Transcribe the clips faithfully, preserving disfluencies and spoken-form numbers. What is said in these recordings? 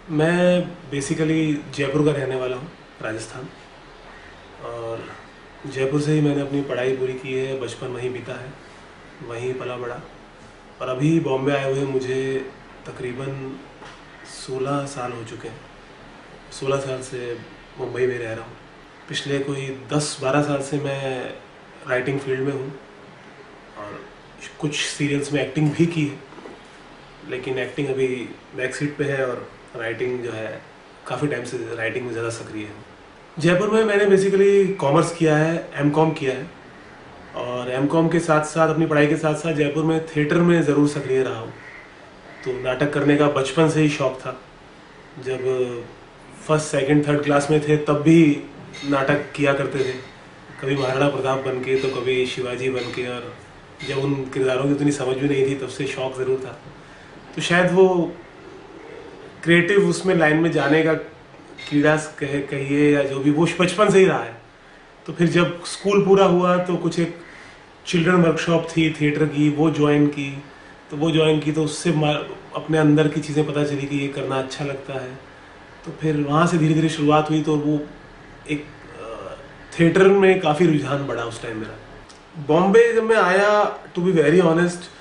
मैं बेसिकली जयपुर का रहने वाला हूँ, राजस्थान। और जयपुर से ही मैंने अपनी पढ़ाई पूरी की है, बचपन वहीं बीता है, वहीं पला बड़ा। और अभी बॉम्बे आए हुए मुझे तकरीबन सोलह साल हो चुके हैं। सोलह साल से मुंबई में रह रहा हूँ। पिछले कोई दस बारह साल से मैं राइटिंग फील्ड में हूँ और कुछ सीरियल्स में एक्टिंग भी की है, लेकिन एक्टिंग अभी बैक सीट पे है और राइटिंग जो है काफ़ी टाइम से राइटिंग में ज़्यादा सक्रिय है। जयपुर में मैंने बेसिकली कॉमर्स किया है, एम कॉम किया है, और एम कॉम के साथ साथ अपनी पढ़ाई के साथ साथ जयपुर में थिएटर में ज़रूर सक्रिय रहा हूँ। तो नाटक करने का बचपन से ही शौक़ था। जब फर्स्ट सेकंड थर्ड क्लास में थे तब भी नाटक किया करते थे, कभी महाराणा प्रताप बन के तो कभी शिवाजी बन के। और जब उन किरदारों की उतनी समझ भी नहीं थी तब से शौक़ ज़रूर था। तो शायद वो क्रिएटिव उसमें लाइन में जाने का कीड़ा कहे कहिए या जो भी, वो बचपन से ही रहा है। तो फिर जब स्कूल पूरा हुआ तो कुछ एक चिल्ड्रन वर्कशॉप थी थिएटर की, वो ज्वाइन की। तो वो ज्वाइन की तो उससे अपने अंदर की चीज़ें पता चली कि ये करना अच्छा लगता है। तो फिर वहाँ से धीरे धीरे शुरुआत हुई। तो वो एक थिएटर में काफ़ी रुझान बढ़ा उस टाइम मेरा। बॉम्बे जब मैं आया, टू बी वेरी ऑनेस्ट,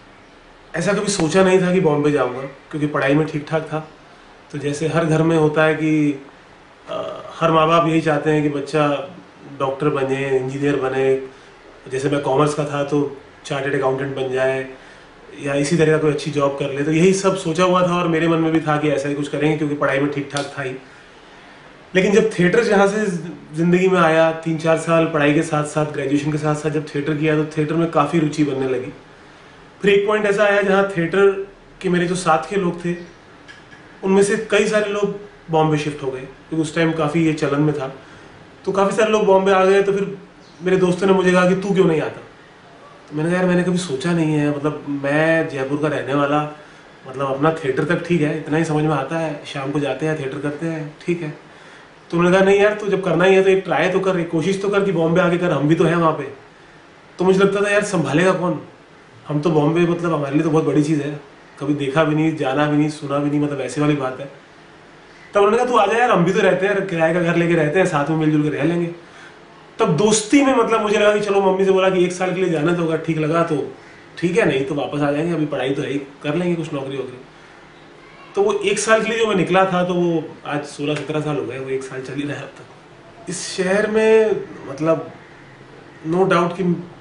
ऐसा कभी सोचा नहीं था कि बॉम्बे जाऊंगा, क्योंकि पढ़ाई में ठीक ठाक था। तो जैसे हर घर में होता है कि आ, हर माँ बाप यही चाहते हैं कि बच्चा डॉक्टर बने, इंजीनियर बने। जैसे मैं कॉमर्स का था तो चार्टर्ड अकाउंटेंट बन जाए या इसी तरह का कोई अच्छी जॉब कर ले। तो यही सब सोचा हुआ था और मेरे मन में भी था कि ऐसा ही कुछ करेंगे, क्योंकि पढ़ाई में ठीक ठाक था ही। लेकिन जब थिएटर जहाँ से ज़िंदगी में आया, तीन चार साल पढ़ाई के साथ साथ, ग्रेजुएशन के साथ साथ जब थिएटर किया, तो थिएटर में काफ़ी रुचि बनने लगी। फिर एक पॉइंट ऐसा आया जहाँ थिएटर के मेरे जो साथ के लोग थे, उनमें से कई सारे लोग बॉम्बे शिफ्ट हो गए, क्योंकि उस टाइम काफ़ी ये चलन में था। तो काफ़ी सारे लोग बॉम्बे आ गए। तो फिर मेरे दोस्तों ने मुझे कहा कि तू क्यों नहीं आता। तो मैंने कहा यार मैंने कभी सोचा नहीं है, मतलब मैं जयपुर का रहने वाला, मतलब अपना थिएटर तक ठीक है, इतना ही समझ में आता है, शाम को जाते हैं थिएटर करते हैं, ठीक है। तो उन्होंने कहा नहीं यार, तो जब करना ही है तो एक ट्राई तो कर, एक कोशिश तो कर कि बॉम्बे आके कर, हम भी तो हैं वहाँ पे। तो मुझे लगता था यार संभालेगा कौन, हम तो बॉम्बे, मतलब हमारे लिए तो बहुत बड़ी चीज़ है, कभी देखा भी नहीं, जाना भी नहीं, सुना भी नहीं, मतलब ऐसी वाली बात है। तब उन्होंने कहा तू आ जा यार, हम भी तो रहते हैं, किराए का घर लेके रहते हैं, साथ में मिलजुल के रह लेंगे। तब दोस्ती में मतलब मुझे लगा कि चलो, मम्मी से बोला कि एक साल के लिए जाना तो होगा, ठीक लगा तो ठीक है, नहीं तो वापस आ जाएंगे, अभी पढ़ाई तो है ही, कर लेंगे कुछ नौकरी वोकरी। तो वो एक साल के लिए जो मैं निकला था, तो वो आज सोलह सत्रह साल हो गए, वो एक साल चल ही रहा है अब तक इस शहर में। मतलब नो डाउट कि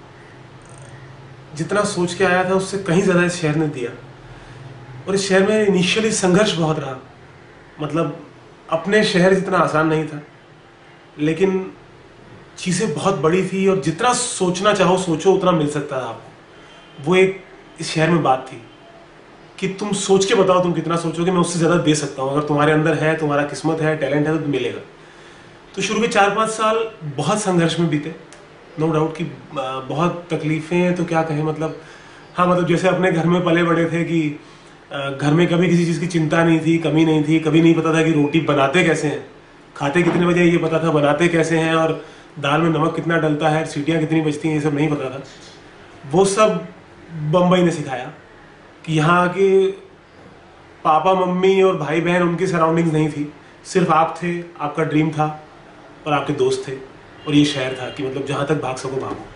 जितना सोच के आया था उससे कहीं ज़्यादा इस शहर ने दिया। और इस शहर में इनिशियली संघर्ष बहुत रहा, मतलब अपने शहर जितना आसान नहीं था, लेकिन चीज़ें बहुत बड़ी थी और जितना सोचना चाहो सोचो उतना मिल सकता था आपको। वो एक इस शहर में बात थी कि तुम सोच के बताओ तुम कितना सोचोगे, मैं उससे ज़्यादा दे सकता हूँ। अगर तुम्हारे अंदर है, तुम्हारा किस्मत है, टैलेंट है, तो मिलेगा। तो शुरू के चार पाँच साल बहुत संघर्ष में बीते, नो डाउट कि बहुत तकलीफ़ें तो क्या कहें, मतलब हाँ, मतलब जैसे अपने घर में पले बड़े थे कि घर में कभी किसी चीज़ की चिंता नहीं थी, कमी नहीं थी, कभी नहीं पता था कि रोटी बनाते कैसे हैं, खाते कितने बजे ये पता था, बनाते कैसे हैं, और दाल में नमक कितना डलता है, सीटियाँ कितनी बजती हैं, ये सब नहीं पता था। वो सब बम्बई ने सिखाया कि यहाँ के पापा मम्मी और भाई बहन, उनकी सराउंडिंग्स नहीं थी, सिर्फ आप थे, आपका ड्रीम था और आपके दोस्त थे, और ये शहर था कि मतलब जहाँ तक भाग सको भागो।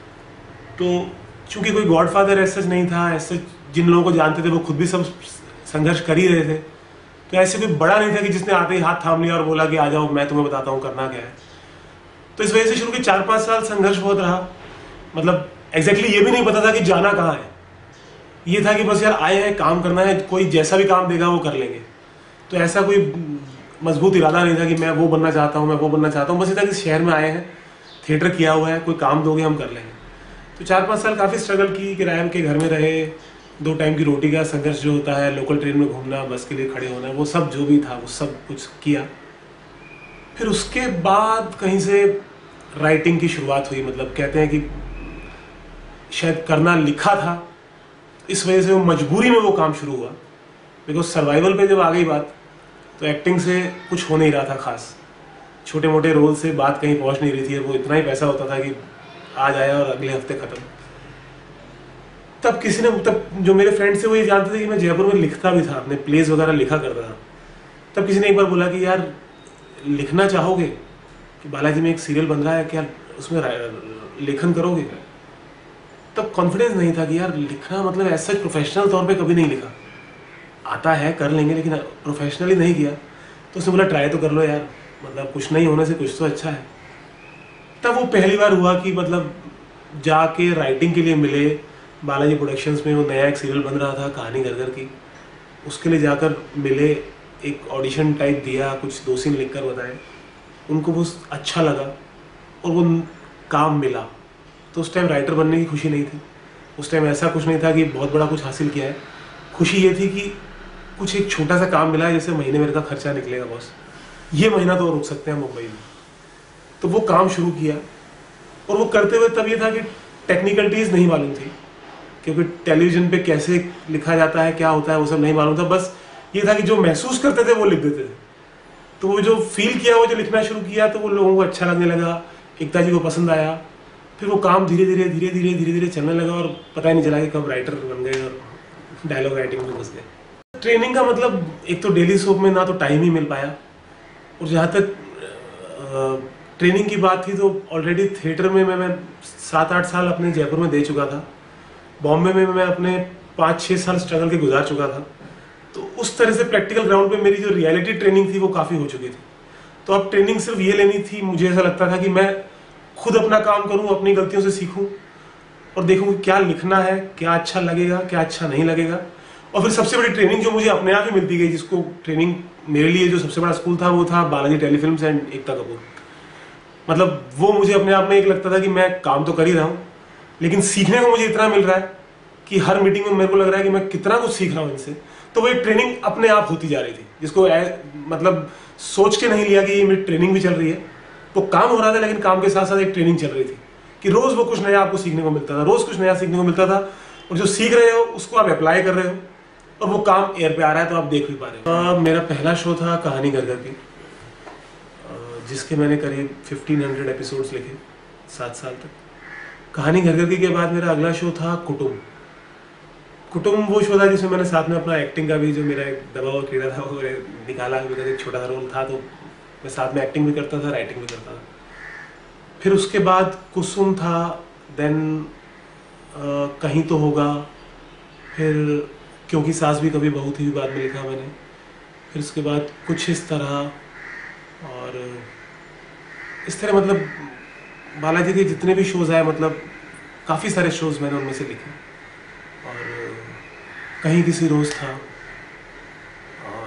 तो चूँकि कोई गॉडफादर ऐसा नहीं था, ऐसे जिन लोगों को जानते थे वो खुद भी सब संघर्ष कर ही रहे थे, तो ऐसे कोई बड़ा नहीं था कि जिसने आते ही हाथ थाम लिया और बोला कि आ जाओ मैं तुम्हें बताता हूँ करना क्या है। तो इस वजह से शुरू के चार पाँच साल संघर्ष बहुत रहा। मतलब एग्जैक्टली ये भी नहीं पता था कि जाना कहाँ है, ये था कि बस यार आए हैं, काम करना है, कोई जैसा भी काम देगा वो कर लेंगे। तो ऐसा कोई मजबूत इरादा नहीं था कि मैं वो बनना चाहता हूँ, मैं वो बनना चाहता हूँ। बस ये था कि शहर में आए हैं, थिएटर किया हुआ है, कोई काम दोगे हम कर लेंगे। तो चार पाँच साल काफ़ी स्ट्रगल की, किराए के घर में रहे, दो टाइम की रोटी का संघर्ष जो होता है, लोकल ट्रेन में घूमना, बस के लिए खड़े होना, वो सब जो भी था वो सब कुछ किया। फिर उसके बाद कहीं से राइटिंग की शुरुआत हुई। मतलब कहते हैं कि शायद करना लिखा था, इस वजह से वो मजबूरी में वो काम शुरू हुआ। बिकॉज सर्वाइवल पे जब आ गई बात, तो एक्टिंग से कुछ हो नहीं रहा था खास, छोटे मोटे रोल से बात कहीं पहुंच नहीं रही थी। वो इतना ही पैसा होता था कि आज आया और अगले हफ्ते ख़त्म। तब किसी ने, तब जो मेरे फ्रेंड्स थे वो ये जानते थे कि मैं जयपुर में लिखता भी था, अपने प्लेस वगैरह लिखा करता था। तब किसी ने एक बार बोला कि यार लिखना चाहोगे कि बालाजी में एक सीरियल बन रहा है, क्या उसमें लेखन करोगे? तब कॉन्फिडेंस नहीं था कि यार लिखना मतलब ऐसा प्रोफेशनल तौर पे कभी नहीं लिखा, आता है कर लेंगे लेकिन प्रोफेशनली नहीं किया। तो उसने बोला ट्राई तो कर लो यार, मतलब कुछ नहीं होने से कुछ तो अच्छा है। तब वो पहली बार हुआ कि मतलब जाके राइटिंग के लिए मिले बालाजी प्रोडक्शंस में, वो नया एक सीरियल बन रहा था कहानी घर घर की, उसके लिए जाकर मिले, एक ऑडिशन टाइप दिया, कुछ दो सीन लिख कर बताए, उनको बहुत अच्छा लगा और वो काम मिला। तो उस टाइम राइटर बनने की खुशी नहीं थी, उस टाइम ऐसा कुछ नहीं था कि बहुत बड़ा कुछ हासिल किया है। खुशी ये थी कि कुछ एक छोटा सा काम मिला है, जैसे महीने मेरे का खर्चा निकलेगा बॉस, ये महीना तो रुक सकते हैं मुंबई में। तो वो काम शुरू किया और वो करते हुए तब ये था कि टेक्निकलिटीज़ नहीं मालूम थी, क्योंकि टेलीविज़न पे कैसे लिखा जाता है, क्या होता है, वो सब नहीं मालूम था। बस ये था कि जो महसूस करते थे वो लिख देते थे। तो वो जो फील किया, वो जो लिखना शुरू किया, तो वो लोगों को अच्छा लगने लगा, एकता जी को पसंद आया। फिर वो काम धीरे धीरे धीरे धीरे धीरे धीरे चलने लगा और पता ही नहीं चला कि कब राइटर बन गए और डायलॉग राइटिंग में घुस गए। ट्रेनिंग का मतलब एक तो डेली सोप में ना तो टाइम ही मिल पाया, और जहाँ तक ट्रेनिंग की बात थी तो ऑलरेडी थिएटर में मैं मैं सात आठ साल अपने जयपुर में दे चुका था, बॉम्बे में मैं अपने पाँच छः साल स्ट्रगल के गुजार चुका था। तो उस तरह से प्रैक्टिकल ग्राउंड पे मेरी जो रियलिटी ट्रेनिंग थी वो काफ़ी हो चुकी थी। तो अब ट्रेनिंग सिर्फ ये लेनी थी, मुझे ऐसा लगता था कि मैं खुद अपना काम करूं, अपनी गलतियों से सीखूं और देखूं कि क्या लिखना है, क्या अच्छा लगेगा, क्या अच्छा नहीं लगेगा। और फिर सबसे बड़ी ट्रेनिंग जो मुझे अपने आप ही मिलती गई, जिसको ट्रेनिंग मेरे लिए जो सबसे बड़ा स्कूल था वो था बालाजी टेलीफिल्म्स एंड एकता कपूर। मतलब वो मुझे अपने आप में एक लगता था कि मैं काम तो कर ही रहा हूँ, लेकिन सीखने को मुझे इतना मिल रहा है कि हर मीटिंग में मेरे को लग रहा है कि मैं कितना कुछ सीख रहा हूँ इनसे। तो वो एक ट्रेनिंग अपने आप होती जा रही थी, जिसको मतलब सोच के नहीं लिया कि ये मेरी ट्रेनिंग भी चल रही है। वो काम हो रहा था, लेकिन काम के साथ साथ एक ट्रेनिंग चल रही थी कि रोज वो कुछ नया आपको सीखने को मिलता था, रोज कुछ नया सीखने को मिलता था, और जो सीख रहे हो उसको आप अप्लाई कर रहे हो और वो काम एयर पे आ रहा है तो आप देख भी पा रहे हो। मेरा पहला शो था कहानी घर घर की, जिसके मैंने करीब पंद्रह सौ एपिसोड्स लिखे सात साल तक। कहानी घर घर की के बाद मेरा अगला शो था कुटुंब। कुटुंब वो शो था जिसमें मैंने साथ में अपना एक्टिंग का भी जो मेरा एक दबा हुआ कीड़ा था वो निकाला। मेरा एक छोटा सा रोल था, तो मैं साथ में एक्टिंग भी करता था, राइटिंग भी करता था। फिर उसके बाद कुसुम था, देन कहीं तो होगा, फिर क्योंकि सास भी कभी बहू थी भी बाद में लिखा मैंने। फिर उसके बाद कुछ इस तरह, और इस तरह मतलब बालाजी के जितने भी शोज़ आए, मतलब काफ़ी सारे शोज़ मैंने उनमें से लिखे। और कहीं किसी रोज़ था, और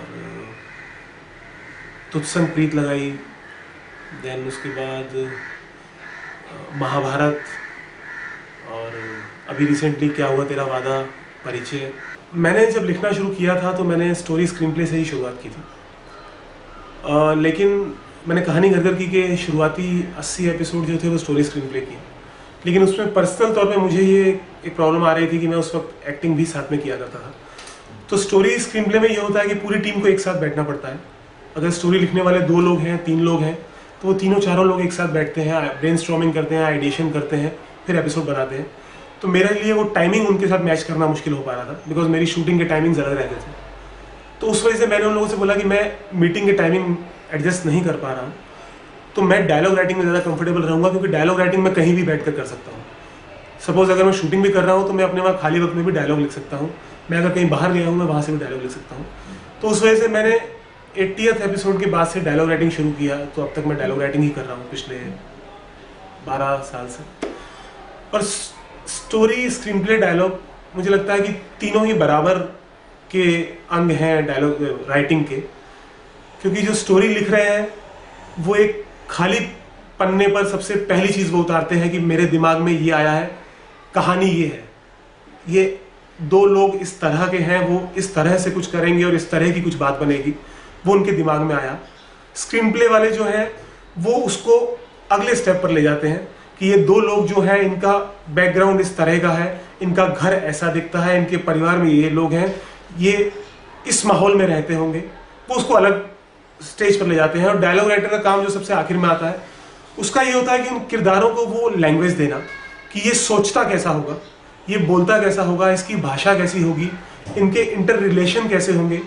तुझसंग प्रीत लगाई, देन उसके बाद महाभारत, और अभी रिसेंटली क्या हुआ तेरा वादा, परिचय। मैंने जब लिखना शुरू किया था तो मैंने स्टोरी स्क्रीन प्ले से ही शुरुआत की थी, आ, लेकिन मैंने कहानी घर घर की के शुरुआती अस्सी एपिसोड जो थे वो स्टोरी स्क्रीन प्ले किए। लेकिन उसमें पर्सनल तौर पे मुझे ये एक प्रॉब्लम आ रही थी कि मैं उस वक्त एक्टिंग भी साथ में किया करता था। तो स्टोरी स्क्रीन प्ले में ये होता है कि पूरी टीम को एक साथ बैठना पड़ता है। अगर स्टोरी लिखने वाले दो लोग हैं, तीन लोग हैं, तो वो तीनों चारों लोग एक साथ बैठते हैं, ब्रेनस्टॉर्मिंग करते हैं, आइडिएशन करते हैं, फिर एपिसोड बनाते हैं। तो मेरे लिए वो टाइमिंग उनके साथ मैच करना मुश्किल हो पा रहा था, बिकॉज मेरी शूटिंग के टाइमिंग अलग रहते थे। तो उस वजह से मैंने उन लोगों से बोला कि मैं मीटिंग के टाइमिंग एडजस्ट नहीं कर पा रहा हूँ, तो मैं डायलॉग राइटिंग में ज़्यादा कंफर्टेबल रहूँगा, क्योंकि डायलॉग राइटिंग में कहीं भी बैठ कर कर सकता हूँ। सपोज अगर मैं शूटिंग भी कर रहा हूँ तो मैं अपने वहाँ खाली वक्त में भी डायलॉग लिख सकता हूँ, मैं अगर कहीं बाहर गया हूँ मैं वहाँ से भी डायलॉग लिख सकता हूँ। तो उस वजह से मैंने एट्टियथ एपिसोड के बाद से डायलॉग राइटिंग शुरू किया, तो अब तक मैं डायलॉग राइटिंग ही कर रहा हूँ पिछले बारह साल से। और स्टोरी, स्क्रीन प्ले, डायलॉग, मुझे लगता है कि तीनों ही बराबर के अंग हैं डायलॉग राइटिंग के, क्योंकि जो स्टोरी लिख रहे हैं वो एक खाली पन्ने पर सबसे पहली चीज़ वो उतारते हैं कि मेरे दिमाग में ये आया है, कहानी ये है, ये दो लोग इस तरह के हैं, वो इस तरह से कुछ करेंगे और इस तरह की कुछ बात बनेगी, वो उनके दिमाग में आया। स्क्रीन प्ले वाले जो हैं वो उसको अगले स्टेप पर ले जाते हैं कि ये दो लोग जो हैं इनका बैकग्राउंड इस तरह का है, इनका घर ऐसा दिखता है, इनके परिवार में ये लोग हैं, ये इस माहौल में रहते होंगे, वो उसको अलग स्टेज पर ले जाते हैं। और डायलॉग राइटर का काम जो सबसे आखिर में आता है, उसका ये होता है कि उन किरदारों को वो लैंग्वेज देना कि ये सोचता कैसा होगा, ये बोलता कैसा होगा, इसकी भाषा कैसी होगी, इनके इंटर रिलेशन कैसे होंगे,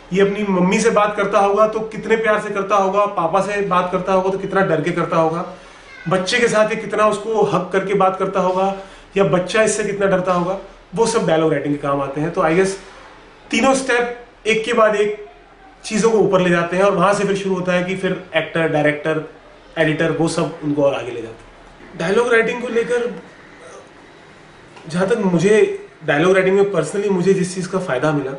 ये अपनी मम्मी से बात करता होगा तो कितने प्यार से करता होगा, पापा से बात करता होगा तो कितना डर के करता होगा, बच्चे के साथ ये कितना उसको हक करके बात करता होगा, या बच्चा इससे कितना डरता होगा, वो सब डायलॉग राइटिंग के काम आते हैं। तो आई गेस तीनों स्टेप एक के बाद एक चीज़ों को ऊपर ले जाते हैं और वहाँ से फिर शुरू होता है कि फिर एक्टर, डायरेक्टर, एडिटर वो सब उनको और आगे ले जाते हैं। डायलॉग राइटिंग को लेकर जहाँ तक मुझे डायलॉग राइटिंग में पर्सनली मुझे जिस चीज़ का फ़ायदा मिला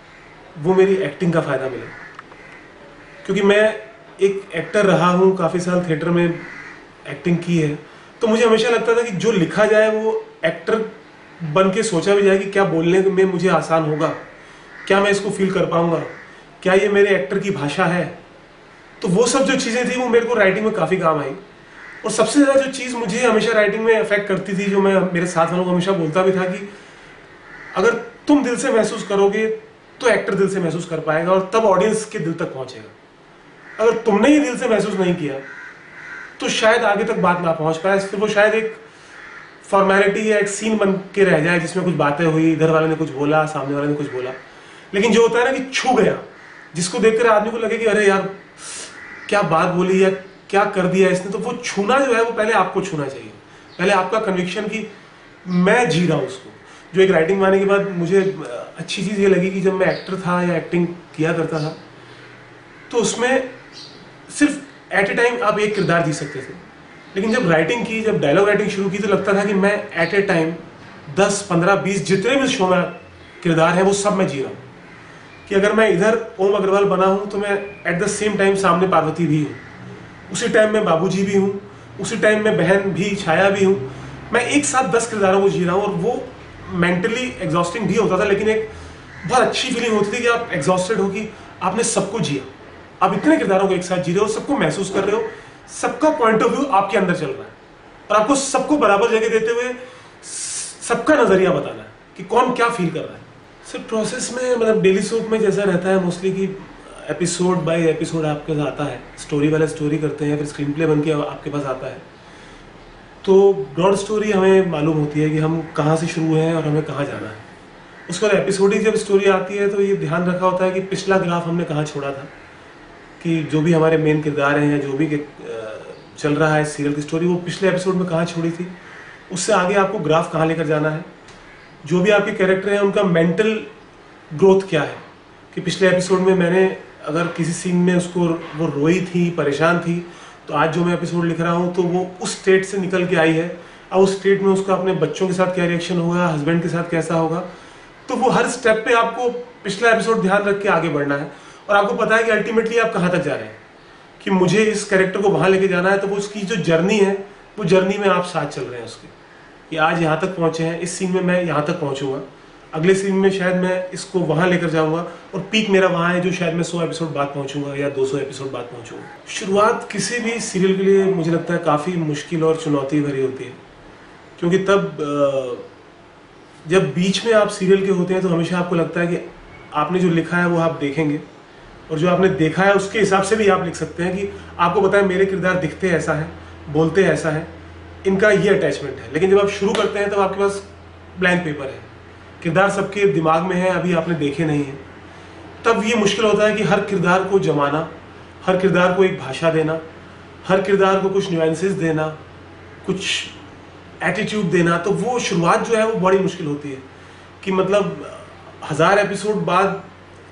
वो मेरी एक्टिंग का फ़ायदा मिला, क्योंकि मैं एक एक्टर रहा हूँ, काफ़ी साल थिएटर में एक्टिंग की है, तो मुझे हमेशा लगता था कि जो लिखा जाए वो एक्टर बन के सोचा भी जाए कि क्या बोलने में मुझे आसान होगा, क्या मैं इसको फील कर पाऊँगा, क्या ये मेरे एक्टर की भाषा है। तो वो सब जो चीज़ें थी वो मेरे को राइटिंग में काफ़ी काम आई। और सबसे ज़्यादा जो चीज़ मुझे हमेशा राइटिंग में अफेक्ट करती थी, जो मैं मेरे साथ वालों को हमेशा बोलता भी था कि अगर तुम दिल से महसूस करोगे तो एक्टर दिल से महसूस कर पाएगा और तब ऑडियंस के दिल तक पहुंचेगा। अगर तुमने ही दिल से महसूस नहीं किया तो शायद आगे तक बात ना पहुंच पाए, फिर वो शायद एक फॉर्मेलिटी या एक सीन बन के रह जाए जिसमें कुछ बातें हुई, इधर वाले ने कुछ बोला, सामने वाले ने कुछ बोला, लेकिन जो होता है ना कि छू गया, जिसको देखकर आदमी को लगे कि अरे यार क्या बात बोली या क्या कर दिया इसने, तो वो छूना जो है वो पहले आपको छूना चाहिए, पहले आपका कन्विक्शन कि मैं जी रहा हूँ उसको। जो एक राइटिंग में आने के बाद मुझे अच्छी चीज़ ये लगी कि जब मैं एक्टर था या एक्टिंग किया करता था तो उसमें सिर्फ एट ए टाइम आप एक किरदार जी सकते थे, लेकिन जब राइटिंग की, जब डायलॉग राइटिंग शुरू की तो लगता था कि मैं एट ए टाइम दस पंद्रह बीस जितने भी शो में किरदार हैं वो सब मैं जी रहा हूँ। कि अगर मैं इधर ओम अग्रवाल बना हूँ तो मैं एट द सेम टाइम सामने पार्वती भी हूँ, उसी टाइम में बाबूजी भी हूँ, उसी टाइम में बहन भी, छाया भी हूँ। मैं एक साथ दस किरदारों को जी रहा हूँ और वो मेंटली एग्जॉस्टिंग भी होता था, लेकिन एक बहुत अच्छी फीलिंग होती थी कि आप एग्जॉस्टेड हो कि आपने सबको जिया, आप इतने किरदारों को एक साथ जी रहे हो, सबको महसूस कर रहे हो, सबका पॉइंट ऑफ व्यू आपके अंदर चल रहा है और आपको सबको बराबर जगह देते हुए सबका नजरिया बताना है कि कौन क्या फील कर रहा है। सर प्रोसेस में मतलब डेली सोप में जैसा रहता है मोस्टली कि एपिसोड बाय एपिसोड आपके पास आता है, स्टोरी वाला स्टोरी करते हैं, फिर स्क्रीन प्ले बन के आपके पास आता है, तो ब्रॉड स्टोरी हमें मालूम होती है कि हम कहाँ से शुरू हैं और हमें कहाँ जाना है। उसके बाद एपिसोडिक जब स्टोरी आती है तो ये ध्यान रखा होता है कि पिछला ग्राफ हमने कहाँ छोड़ा था, कि जो भी हमारे मेन किरदार हैं या जो भी चल रहा है सीरियल की स्टोरी वो पिछले एपिसोड में कहाँ छोड़ी थी, उससे आगे आपको ग्राफ कहाँ लेकर जाना है। जो भी आपके कैरेक्टर हैं उनका मेंटल ग्रोथ क्या है, कि पिछले एपिसोड में मैंने अगर किसी सीन में उसको वो रोई थी, परेशान थी, तो आज जो मैं एपिसोड लिख रहा हूँ तो वो उस स्टेट से निकल के आई है, अब उस स्टेट में उसका अपने बच्चों के साथ क्या रिएक्शन होगा, हस्बैंड के साथ कैसा होगा। तो वो हर स्टेप पे आपको पिछला एपिसोड ध्यान रख के आगे बढ़ना है और आपको पता है कि अल्टीमेटली आप कहाँ तक जा रहे हैं, कि मुझे इस कैरेक्टर को वहाँ लेके जाना है, तो वो उसकी जो जर्नी है वो जर्नी में आप साथ चल रहे हैं उसके, कि आज यहाँ तक पहुँचे हैं, इस सीन में मैं यहाँ तक पहुँचूंगा, अगले सीन में शायद मैं इसको वहाँ लेकर जाऊँगा और पीक मेरा वहाँ है जो शायद मैं सौ एपिसोड बाद पहुँचूंगा या दो सौ एपिसोड बाद पहुँचूंगा। शुरुआत किसी भी सीरियल के लिए मुझे लगता है काफ़ी मुश्किल और चुनौती भरी होती है, क्योंकि तब जब बीच में आप सीरियल के होते हैं तो हमेशा आपको लगता है कि आपने जो लिखा है वो आप देखेंगे और जो आपने देखा है उसके हिसाब से भी आप लिख सकते हैं, कि आपको पता है मेरे किरदार दिखते ऐसा है, बोलते ऐसा है, इनका ये अटैचमेंट है। लेकिन जब आप शुरू करते हैं तब आपके पास ब्लैंक पेपर है, किरदार सबके दिमाग में है, अभी आपने देखे नहीं है, तब ये मुश्किल होता है कि हर किरदार को जमाना, हर किरदार को एक भाषा देना, हर किरदार को कुछ न्यूएंसेस देना, कुछ एटीट्यूड देना। तो वो शुरुआत जो है वो बड़ी मुश्किल होती है, कि मतलब हज़ार एपिसोड बाद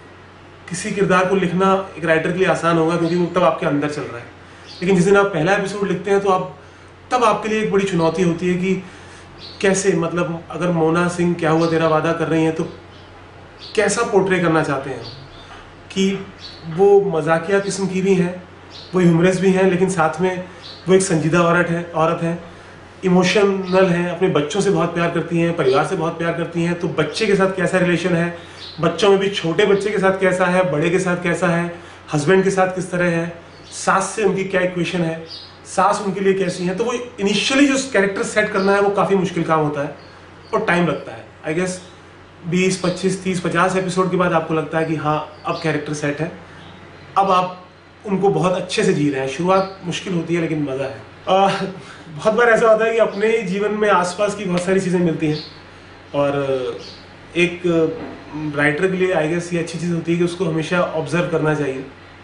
किसी किरदार को लिखना एक राइटर के लिए आसान होगा क्योंकि वो तब आपके अंदर चल रहा है, लेकिन जिस दिन आप पहला एपिसोड लिखते हैं तो आप तब आपके लिए एक बड़ी चुनौती होती है कि कैसे, मतलब अगर मोना सिंह क्या हुआ तेरा वादा कर रही हैं तो कैसा पोर्ट्रे करना चाहते हैं, कि वो मजाकिया किस्म की भी हैं, वो ह्यूमरस भी हैं, लेकिन साथ में वो एक संजीदा औरत है औरत है इमोशनल हैं, अपने बच्चों से बहुत प्यार करती हैं, परिवार से बहुत प्यार करती हैं। तो बच्चे के साथ कैसा रिलेशन है, बच्चों में भी छोटे बच्चे के साथ कैसा है, बड़े के साथ कैसा है, हस्बैंड के साथ किस तरह है, सास से उनकी क्या इक्वेशन है, सास उनके लिए कैसी है। तो वो इनिशियली जो कैरेक्टर सेट करना है वो काफ़ी मुश्किल काम होता है और टाइम लगता है। आई गेस बीस पच्चीस तीस पचास एपिसोड के बाद आपको लगता है कि हाँ अब कैरेक्टर सेट है, अब आप उनको बहुत अच्छे से जी रहे हैं। शुरुआत मुश्किल होती है लेकिन मज़ा है। आ, बहुत बार ऐसा होता है कि अपने जीवन में आसपास की बहुत सारी चीज़ें मिलती हैं और एक राइटर के लिए आई गेस ये अच्छी चीज़ होती है कि उसको हमेशा ऑब्जर्व करना चाहिए।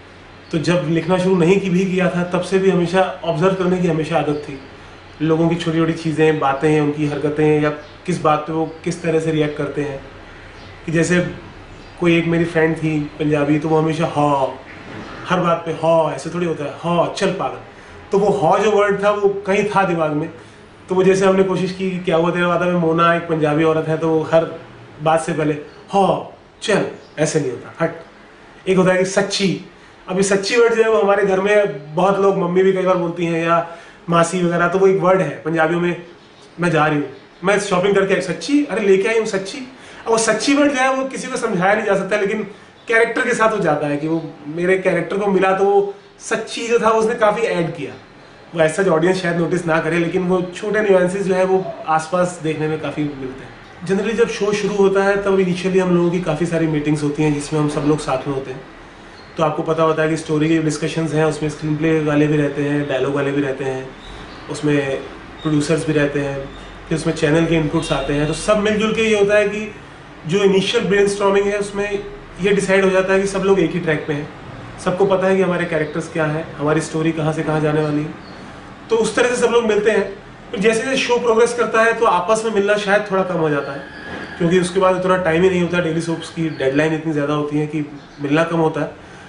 तो जब लिखना शुरू नहीं की भी किया था तब से भी हमेशा ऑब्जर्व करने की हमेशा आदत थी, लोगों की छोटी छोटी चीज़ें, बातें, उनकी हरकतें, या किस बात पे वो किस तरह से रिएक्ट करते हैं। कि जैसे कोई एक मेरी फ्रेंड थी पंजाबी, तो वो हमेशा हाँ, हर बात पे हाँ, ऐसे थोड़ी होता है हाँ चल पागल, तो वो हाँ जो वर्ड था वो कहीं था दिमाग में। तो वो जैसे हमने कोशिश की क्या हुआ तेरे वादा में, मोना एक पंजाबी औरत है तो वो हर बात से पहले हाँ चल, ऐसे नहीं होता, हट। एक होता है कि सच्ची, अभी सच्ची वर्ड जो है वो हमारे घर में बहुत लोग, मम्मी भी कई बार बोलती हैं या मासी वगैरह, तो वो एक वर्ड है पंजाबियों में, मैं जा रही हूँ, मैं शॉपिंग करके आई, सच्ची, अरे लेके आई हूँ सच्ची। अब वो सच्ची वर्ड जो है वो किसी को समझाया नहीं जा सकता, लेकिन कैरेक्टर के साथ हो जाता है कि वो मेरे कैरेक्टर को मिला तो वो सच्ची जो था उसने काफ़ी ऐड किया। वो ऐसा जो ऑडियंस शायद नोटिस ना करे, लेकिन वो छोटे न्यूएंसेस जो है वो आसपास देखने में काफ़ी मिलते हैं। जनरली जब शो शुरू होता है तब इनिशियली हम लोगों की काफ़ी सारी मीटिंग्स होती हैं जिसमें हम सब लोग साथ में होते हैं। तो आपको पता होता है कि स्टोरी के डिस्कशंस हैं, उसमें स्क्रीन प्ले वाले भी रहते हैं, डायलॉग वाले भी रहते हैं, उसमें प्रोड्यूसर्स भी रहते हैं, फिर उसमें चैनल के इनपुट्स आते हैं। तो सब मिलजुल के ये होता है कि जो इनिशियल ब्रेनस्टॉर्मिंग है उसमें ये डिसाइड हो जाता है कि सब लोग एक ही ट्रैक पे हैं, सबको पता है कि हमारे कैरेक्टर्स क्या हैं, हमारी स्टोरी कहाँ से कहाँ जाने वाली है। तो उस तरह से सब लोग मिलते हैं। फिर जैसे जैसे शो प्रोग्रेस करता है तो आपस में मिलना शायद थोड़ा कम हो जाता है, क्योंकि उसके बाद उतना टाइम ही नहीं होता, डेली सोप्स की डेडलाइन इतनी ज़्यादा होती है कि मिलना कम होता है।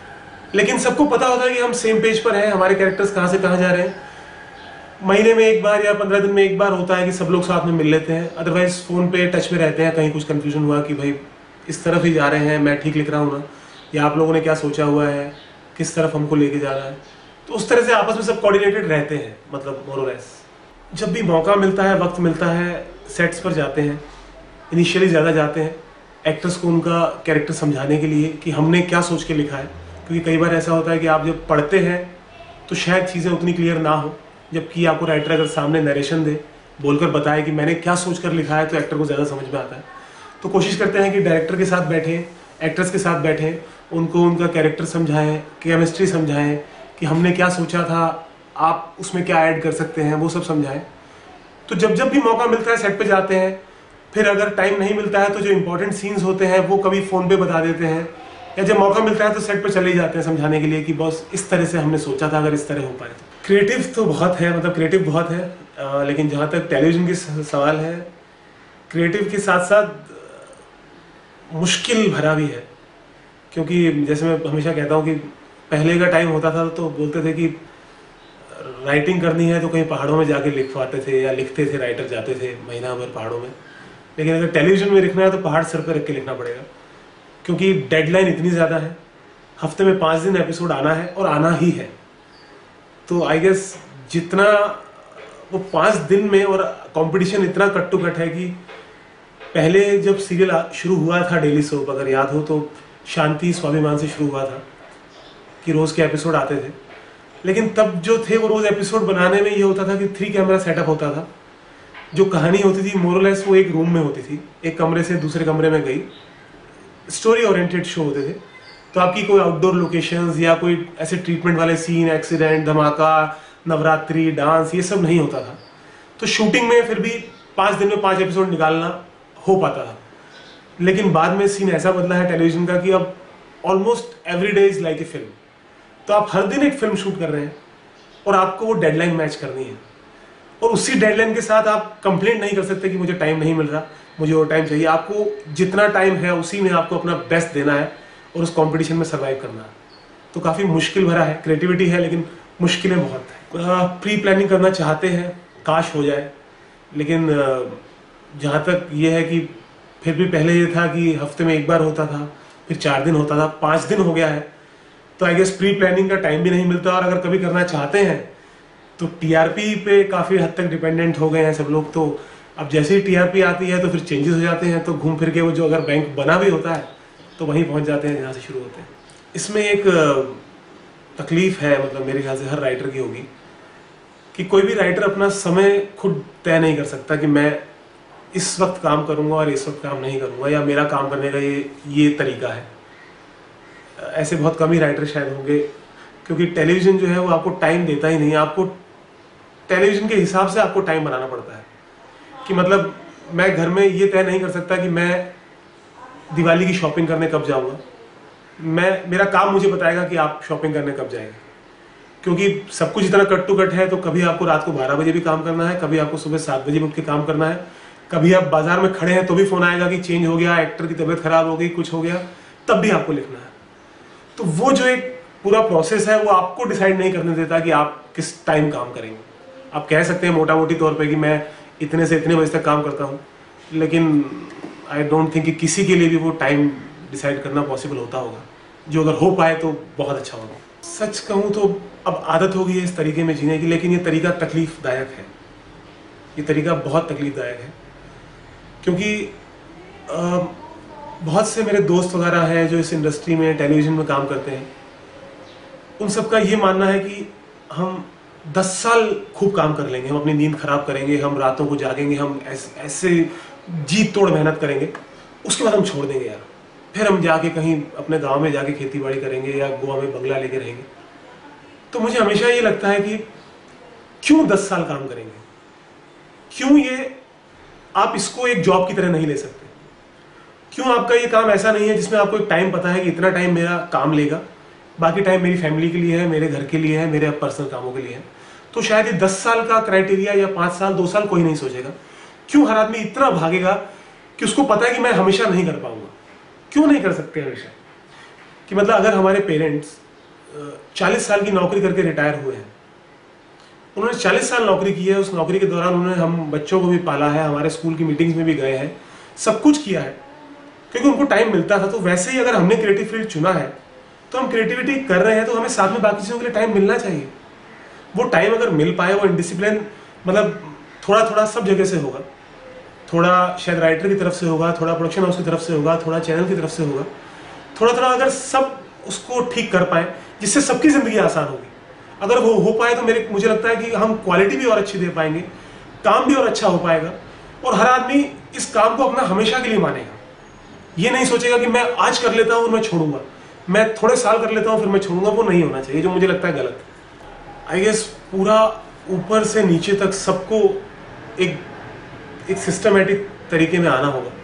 लेकिन सबको पता होता है कि हम सेम पेज पर हैं, हमारे कैरेक्टर्स कहाँ से कहाँ जा रहे हैं। महीने में एक बार या पंद्रह दिन में एक बार होता है कि सब लोग साथ में मिल लेते हैं, अदरवाइज फ़ोन पे टच में रहते हैं। कहीं कुछ कन्फ्यूजन हुआ कि भाई इस तरफ ही जा रहे हैं, मैं ठीक लिख रहा हूँ ना, या आप लोगों ने क्या सोचा हुआ है, किस तरफ हमको लेके जा रहा है। तो उस तरह से आपस में सब कोऑर्डिनेटेड रहते हैं, मतलब मोर और लेस। जब भी मौका मिलता है, वक्त मिलता है, सेट्स पर जाते हैं, इनिशियली ज़्यादा जाते हैं एक्टर्स को उनका कैरेक्टर समझाने के लिए कि हमने क्या सोच के लिखा है। क्योंकि कई बार ऐसा होता है कि आप जब पढ़ते हैं तो शायद चीज़ें उतनी क्लियर ना हो, जबकि आपको राइटर अगर सामने नरेशन दे, बोलकर बताए कि मैंने क्या सोच कर लिखा है, तो एक्टर को ज़्यादा समझ में आता है। तो कोशिश करते हैं कि डायरेक्टर के साथ बैठें, एक्टर्स के साथ बैठें, उनको उनका कैरेक्टर समझाएं, केमिस्ट्री समझाएं कि हमने क्या सोचा था, आप उसमें क्या ऐड कर सकते हैं, वो सब समझाएं। तो जब जब भी मौका मिलता है सेट पे जाते हैं। फिर अगर टाइम नहीं मिलता है तो जो इंपॉर्टेंट सीन्स होते हैं वो कभी फ़ोन पे बता देते हैं, या जब मौका मिलता है तो सेट पे चले ही जाते हैं समझाने के लिए कि बॉस इस तरह से हमने सोचा था, अगर इस तरह हो पाए तो। क्रिएटिव तो बहुत है, मतलब क्रिएटिव बहुत है, आ, लेकिन जहाँ तक टेलीविज़न की सवाल है, क्रिएटिव के साथ साथ मुश्किल भरा भी है। क्योंकि जैसे मैं हमेशा कहता हूँ कि पहले का टाइम होता था तो बोलते थे कि राइटिंग करनी है तो कहीं पहाड़ों में जाके लिखवाते थे या लिखते थे, राइटर जाते थे महीना भर पहाड़ों में। लेकिन अगर टेलीविज़न में लिखना है तो पहाड़ सर पर रख के लिखना पड़ेगा, क्योंकि डेडलाइन इतनी ज़्यादा है, हफ्ते में पाँच दिन एपिसोड आना है और आना ही है। तो आई गेस जितना वो पाँच दिन में, और कंपटीशन इतना कट टू कट है कि पहले जब सीरियल शुरू हुआ था डेली सोप, अगर याद हो तो शांति स्वाभिमान से शुरू हुआ था कि रोज़ के एपिसोड आते थे। लेकिन तब जो थे वो रोज़ एपिसोड बनाने में ये होता था कि थ्री कैमरा सेटअप होता था, जो कहानी होती थी मोरलेस वो एक रूम में होती थी, एक कमरे से दूसरे कमरे में गई, स्टोरी ओरिएंटेड शो होते थे। तो आपकी कोई आउटडोर लोकेशंस या कोई ऐसे ट्रीटमेंट वाले सीन, एक्सीडेंट, धमाका, नवरात्रि, डांस, ये सब नहीं होता था। तो शूटिंग में फिर भी पाँच दिन में पाँच एपिसोड निकालना हो पाता था। लेकिन बाद में सीन ऐसा बदला है टेलीविज़न का कि अब almost every day is like a film. तो आप हर दिन एक फिल्म शूट कर रहे हैं और आपको वो डेडलाइन मैच करनी है, और उसी डेडलाइन के साथ आप कंप्लेंट नहीं कर सकते कि मुझे टाइम नहीं मिल रहा, मुझे और टाइम चाहिए। आपको जितना टाइम है उसी में आपको अपना बेस्ट देना है और उस कंपटीशन में सर्वाइव करना है। तो काफ़ी मुश्किल भरा है, क्रिएटिविटी है लेकिन मुश्किलें बहुत है। प्री प्लानिंग करना चाहते हैं, काश हो जाए, लेकिन जहाँ तक ये है कि फिर भी पहले ये था कि हफ्ते में एक बार होता था, फिर चार दिन होता था, पाँच दिन हो गया है। तो आई गेस प्री प्लानिंग का टाइम भी नहीं मिलता, और अगर कभी करना चाहते हैं तो टीआरपी पे काफ़ी हद तक डिपेंडेंट हो गए हैं सब लोग। तो अब जैसे ही टीआरपी आती है तो फिर चेंजेस हो जाते हैं, तो घूम फिर के वो जो अगर बैंक बना भी होता है तो वहीं पहुंच जाते हैं जहाँ से शुरू होते हैं। इसमें एक तकलीफ है, मतलब मेरे ख्याल से हर राइटर की होगी, कि कोई भी राइटर अपना समय खुद तय नहीं कर सकता कि मैं इस वक्त काम करूँगा और इस वक्त काम नहीं करूँगा, या मेरा काम करने का ये ये तरीका है। ऐसे बहुत कम ही राइटर शायद होंगे, क्योंकि टेलीविज़न जो है वो आपको टाइम देता ही नहीं। आपको टेलीविज़न के हिसाब से आपको टाइम बनाना पड़ता है, कि मतलब मैं घर में ये तय नहीं कर सकता कि मैं दिवाली की शॉपिंग करने कब जाऊँगा, मैं मेरा काम मुझे बताएगा कि आप शॉपिंग करने कब जाएंगे। क्योंकि सब कुछ इतना कट टू कट है, तो कभी आपको रात को बारह बजे भी काम करना है, कभी आपको सुबह सात बजे उठ के काम करना है, कभी आप बाजार में खड़े हैं तो भी फोन आएगा कि चेंज हो गया, एक्टर की तबीयत खराब हो गई, कुछ हो गया, तब भी आपको लिखना है। तो वो जो एक पूरा प्रोसेस है वो आपको डिसाइड नहीं करने देता कि आप किस टाइम काम करेंगे। आप कह सकते हैं मोटा मोटी तौर पे कि मैं इतने से इतने बजे तक काम करता हूँ, लेकिन आई डोंट थिंक कि किसी के लिए भी वो टाइम डिसाइड करना पॉसिबल होता होगा। जो अगर हो पाए तो बहुत अच्छा होगा। सच कहूँ तो अब आदत हो गई है इस तरीके में जीने की, लेकिन ये तरीका तकलीफदायक है, ये तरीका बहुत तकलीफदायक है। क्योंकि आ, बहुत से मेरे दोस्त वगैरह हैं जो इस इंडस्ट्री में टेलीविज़न में काम करते हैं, उन सबका ये मानना है कि हम दस साल खूब काम कर लेंगे, हम अपनी नींद खराब करेंगे, हम रातों को जागेंगे, हम ऐसे ऐसे जी तोड़ मेहनत करेंगे, उसके बाद हम छोड़ देंगे यार, फिर हम जाके कहीं अपने गांव में जाके खेती बाड़ी करेंगे या गोवा में बंगला लेके रहेंगे। तो मुझे हमेशा ये लगता है कि क्यों दस साल काम करेंगे, क्यों ये आप इसको एक जॉब की तरह नहीं ले सकते, क्यों आपका ये काम ऐसा नहीं है जिसमें आपको एक टाइम पता है कि इतना टाइम मेरा काम लेगा, बाकी टाइम मेरी फैमिली के लिए है, मेरे घर के लिए है, मेरे पर्सनल कामों के लिए है। तो शायद ये दस साल का क्राइटेरिया या पाँच साल दो साल कोई नहीं सोचेगा। क्यों हर आदमी इतना भागेगा कि उसको पता है कि मैं हमेशा नहीं कर पाऊंगा। क्यों नहीं कर सकते हमेशा? कि मतलब अगर हमारे पेरेंट्स चालीस साल की नौकरी करके रिटायर हुए हैं, उन्होंने चालीस साल नौकरी की है, उस नौकरी के दौरान उन्होंने हम बच्चों को भी पाला है, हमारे स्कूल की मीटिंग्स में भी गए हैं, सब कुछ किया है क्योंकि उनको टाइम मिलता था। तो वैसे ही अगर हमने क्रिएटिव फील्ड चुना है तो हम क्रिएटिविटी कर रहे हैं, तो हमें साथ में बाकी चीज़ों के लिए टाइम मिलना चाहिए। वो टाइम अगर मिल पाए, वो डिसिप्लिन मतलब थोड़ा थोड़ा सब जगह से होगा, थोड़ा शायद राइटर की तरफ से होगा, थोड़ा प्रोडक्शन हाउस की तरफ से होगा, थोड़ा चैनल की तरफ से होगा, थोड़ा थोड़ा अगर सब उसको ठीक कर पाए जिससे सबकी ज़िंदगी आसान होगी। अगर वो हो पाए तो मेरे मुझे लगता है कि हम क्वालिटी भी और अच्छी दे पाएंगे, काम भी और अच्छा हो पाएगा, और हर आदमी इस काम को अपना हमेशा के लिए मानेगा। ये नहीं सोचेगा कि मैं आज कर लेता हूँ और मैं छोड़ूंगा, मैं थोड़े साल कर लेता हूँ फिर मैं छोड़ूंगा। वो नहीं होना चाहिए, जो मुझे लगता है गलत। आई गेस पूरा ऊपर से नीचे तक सबको एक एक सिस्टमेटिक तरीके में आना होगा।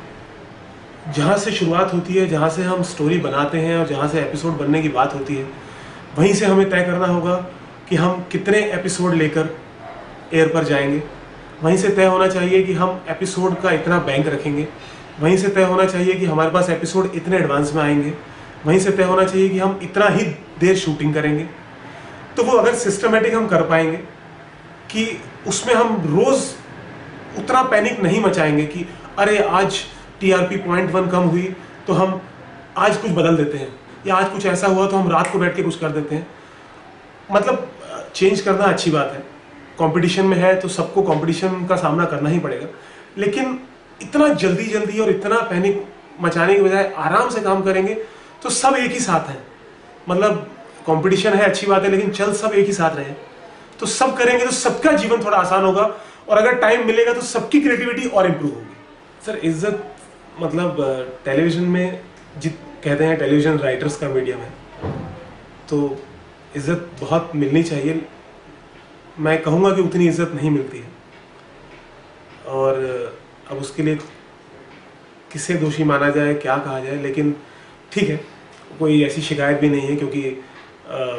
जहाँ से शुरुआत होती है, जहाँ से हम स्टोरी बनाते हैं और जहाँ से एपिसोड बनने की बात होती है, वहीं से हमें तय करना होगा कि हम कितने एपिसोड लेकर एयर पर जाएंगे। वहीं से तय होना चाहिए कि हम एपिसोड का इतना बैंक रखेंगे। वहीं से तय होना चाहिए कि हमारे पास एपिसोड इतने एडवांस में आएंगे। वहीं से तय होना चाहिए कि हम इतना ही देर शूटिंग करेंगे। तो वो अगर सिस्टमेटिक हम कर पाएंगे कि उसमें हम रोज़ उतना पैनिक नहीं मचाएंगे कि अरे आज टीआरपी पॉइंट वन कम हुई तो हम आज कुछ बदल देते हैं, या आज कुछ ऐसा हुआ तो हम रात को बैठ के कुछ कर देते हैं। मतलब चेंज करना अच्छी बात है, कंपटीशन में है तो सबको कंपटीशन का सामना करना ही पड़ेगा, लेकिन इतना जल्दी जल्दी और इतना पैनिक मचाने के बजाय आराम से काम करेंगे तो सब एक ही साथ हैं। मतलब कंपटीशन है अच्छी बात है, लेकिन चल सब एक ही साथ रहे तो सब करेंगे तो सबका जीवन थोड़ा आसान होगा, और अगर टाइम मिलेगा तो सबकी क्रिएटिविटी और इम्प्रूव होगी। सर इज्जत मतलब टेलीविज़न में जित कहते हैं टेलीविज़न राइटर्स का मीडियम है, तो इज्जत बहुत मिलनी चाहिए। मैं कहूँगा कि उतनी इज्जत नहीं मिलती है, और अब उसके लिए किसे दोषी माना जाए, क्या कहा जाए, लेकिन ठीक है, कोई ऐसी शिकायत भी नहीं है। क्योंकि आ,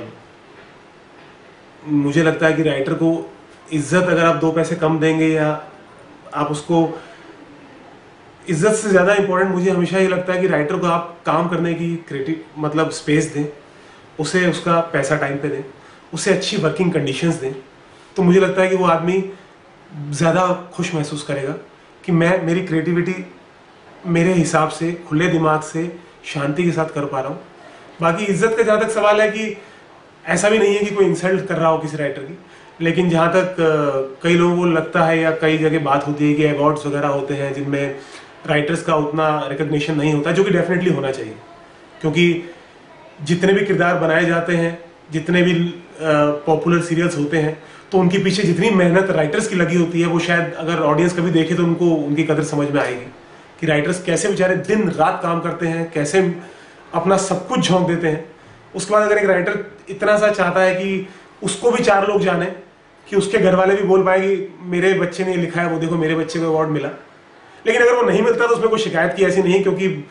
मुझे लगता है कि राइटर को इज्जत अगर आप दो पैसे कम देंगे या आप उसको इज्जत से ज़्यादा इम्पोर्टेंट मुझे हमेशा ये लगता है कि राइटर को आप काम करने की क्रिएटिव मतलब स्पेस दें, उसे उसका पैसा टाइम पे दें, उसे अच्छी वर्किंग कंडीशंस दें। तो मुझे लगता है कि वो आदमी ज़्यादा खुश महसूस करेगा कि मैं मेरी क्रिएटिविटी मेरे हिसाब से खुले दिमाग से शांति के साथ कर पा रहा हूँ। बाकी इज्जत का जहाँ तक सवाल है कि ऐसा भी नहीं है कि कोई इंसल्ट कर रहा हो किसी राइटर की, लेकिन जहाँ तक कई लोगों को लगता है या कई जगह बात होती है कि अवार्ड्स वगैरह होते हैं जिनमें राइटर्स का उतना रिकग्निशन नहीं होता, जो कि डेफिनेटली होना चाहिए। क्योंकि जितने भी किरदार बनाए जाते हैं, जितने भी पॉपुलर सीरियल्स होते हैं, तो उनके पीछे जितनी मेहनत राइटर्स की लगी होती है वो शायद अगर ऑडियंस कभी देखे तो उनको उनकी कदर समझ में आएगी कि राइटर्स कैसे बेचारे दिन रात काम करते हैं, कैसे अपना सब कुछ झोंक देते हैं। उसके बाद अगर एक राइटर इतना सा चाहता है कि उसको भी चार लोग जाने, कि उसके घर वाले भी बोल पाए कि मेरे बच्चे ने लिखा है, वो देखो मेरे बच्चे को अवार्ड मिला, लेकिन अगर वो नहीं मिलता तो उसमें कोई शिकायत की ऐसी नहीं, क्योंकि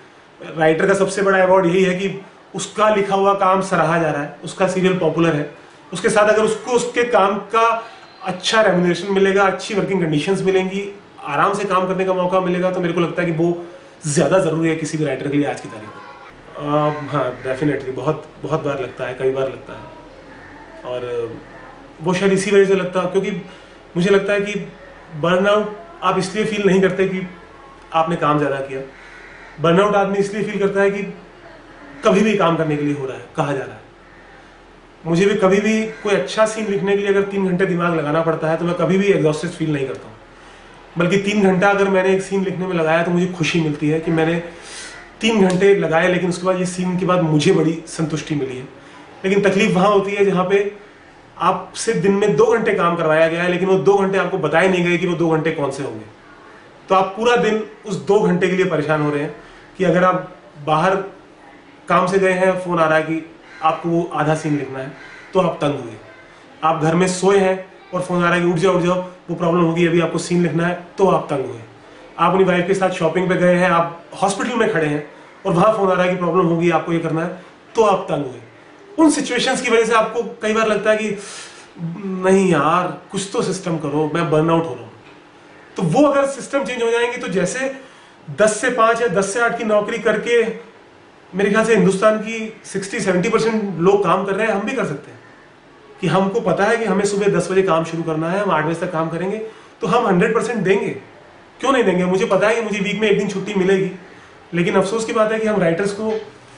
राइटर का सबसे बड़ा अवार्ड यही है कि उसका लिखा हुआ काम सराहा जा रहा है, उसका सीरियल पॉपुलर है, उसके साथ अगर उसको उसके काम का अच्छा रेम्यूनरेशन मिलेगा, अच्छी वर्किंग कंडीशंस मिलेंगी, आराम से काम करने का मौका मिलेगा, तो मेरे को लगता है कि वो ज़्यादा ज़रूरी है किसी भी राइटर के लिए आज की तारीख में। हाँ, डेफिनेटली बहुत बहुत बार लगता है, कई बार लगता है, और वो शायद इसी वजह से लगता है क्योंकि मुझे लगता है कि बर्नआउट आप इसलिए फील नहीं करते कि आपने काम ज़्यादा किया। बर्नआउट आदमी इसलिए फील करता है कि कभी भी काम करने के लिए हो रहा है, कहा जा रहा है। मुझे भी कभी भी कोई अच्छा सीन लिखने के लिए अगर तीन घंटे दिमाग लगाना पड़ता है तो मैं कभी भी एग्जॉस्टेड फील नहीं करता हूँ, बल्कि तीन घंटा अगर मैंने एक सीन लिखने में लगाया तो मुझे खुशी मिलती है कि मैंने तीन घंटे लगाए, लेकिन उसके बाद ये सीन के बाद मुझे बड़ी संतुष्टि मिली है। लेकिन तकलीफ वहाँ होती है जहाँ पे आपसे दिन में दो घंटे काम करवाया गया है, लेकिन वो दो घंटे आपको बताए नहीं गए कि वो दो घंटे कौन से होंगे। तो आप पूरा दिन उस दो घंटे के लिए परेशान हो रहे हैं कि अगर आप बाहर काम से गए हैं, फ़ोन आ रहा है कि आपको वो आधा सीन लिखना है, तो आप तंग हुए। आप घर में सोए हैं और फ़ोन आ रहा है कि उठ जाओ उठ जाओ, वो प्रॉब्लम होगी, अभी आपको सीन लिखना है, तो आप तंग हुए। आप अपनी वाइफ के साथ शॉपिंग पे गए हैं, आप हॉस्पिटल में खड़े हैं और वहाँ फ़ोन आ रहा है कि प्रॉब्लम होगी, आपको ये करना है, तो आप तंग हुए। उन सिचुएशंस की वजह से आपको कई बार लगता है कि नहीं यार, कुछ तो सिस्टम करो, मैं बर्नआउट हो रहा हूँ। तो वो अगर सिस्टम चेंज हो जाएंगे तो जैसे दस से पाँच या दस से आठ की नौकरी करके मेरे ख्याल से हिंदुस्तान की साठ सत्तर परसेंट लोग काम कर रहे हैं, हम भी कर सकते हैं। कि हमको पता है कि हमें सुबह दस बजे काम शुरू करना है, हम आठ बजे तक काम करेंगे, तो हम सौ परसेंट देंगे। क्यों नहीं देंगे? मुझे पता है कि मुझे वीक में एक दिन छुट्टी मिलेगी, लेकिन अफसोस की बात है कि हम राइटर्स को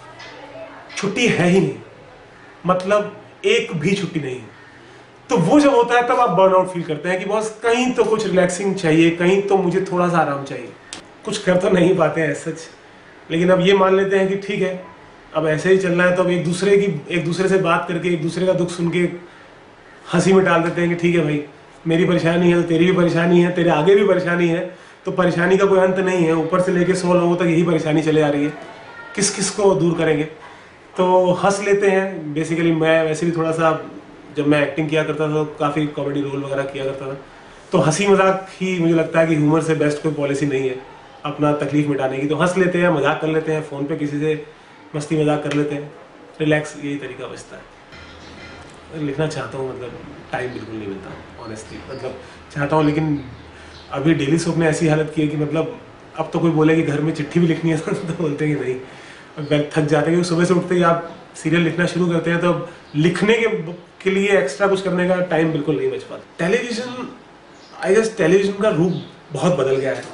छुट्टी है ही नहीं, मतलब एक भी छुट्टी नहीं है। तो वो जब होता है तब आप बर्नआउट फील करते हैं कि बॉस कहीं तो कुछ रिलैक्सिंग चाहिए, कहीं तो मुझे थोड़ा सा आराम चाहिए। कुछ कर तो नहीं पाते हैं सच, लेकिन अब ये मान लेते हैं कि ठीक है, अब ऐसे ही चलना है, तो अब एक दूसरे की एक दूसरे से बात करके एक दूसरे का दुख सुन के हंसी में डाल देते हैं कि ठीक है भाई, मेरी परेशानी है तो तेरी भी परेशानी है, तेरे आगे भी परेशानी है, तो परेशानी का कोई अंत नहीं है, ऊपर से लेके सौ लोगों तक यही परेशानी चले आ रही है, किस किस को दूर करेंगे। तो हंस लेते हैं। बेसिकली मैं वैसे भी थोड़ा सा, जब मैं एक्टिंग किया करता था तो काफ़ी कॉमेडी रोल वगैरह किया करता था, तो हंसी मजाक ही मुझे लगता है कि ह्यूमर से बेस्ट कोई पॉलिसी नहीं है अपना तकलीफ मिटाने की। तो हंस लेते हैं, मजाक कर लेते हैं, फ़ोन पे किसी से मस्ती मजाक कर लेते हैं, रिलैक्स, यही तरीका बचता है। लिखना चाहता हूँ, मतलब टाइम बिल्कुल नहीं मिलता ऑनेस्टली, मतलब चाहता हूँ, लेकिन अभी डेली सोप ने ऐसी हालत की है कि मतलब अब तो कोई बोले कि घर में चिट्ठी भी लिखनी है तो बोलते हैं कि नहीं, अब थक जाते हैं। क्योंकि सुबह से उठते ही आप सीरियल लिखना शुरू करते हैं तो लिखने के के लिए एक्स्ट्रा कुछ करने का टाइम बिल्कुल नहीं बच पाता। टेलीविज़न, आई गेस टेलीविज़न का रूप बहुत बदल गया है,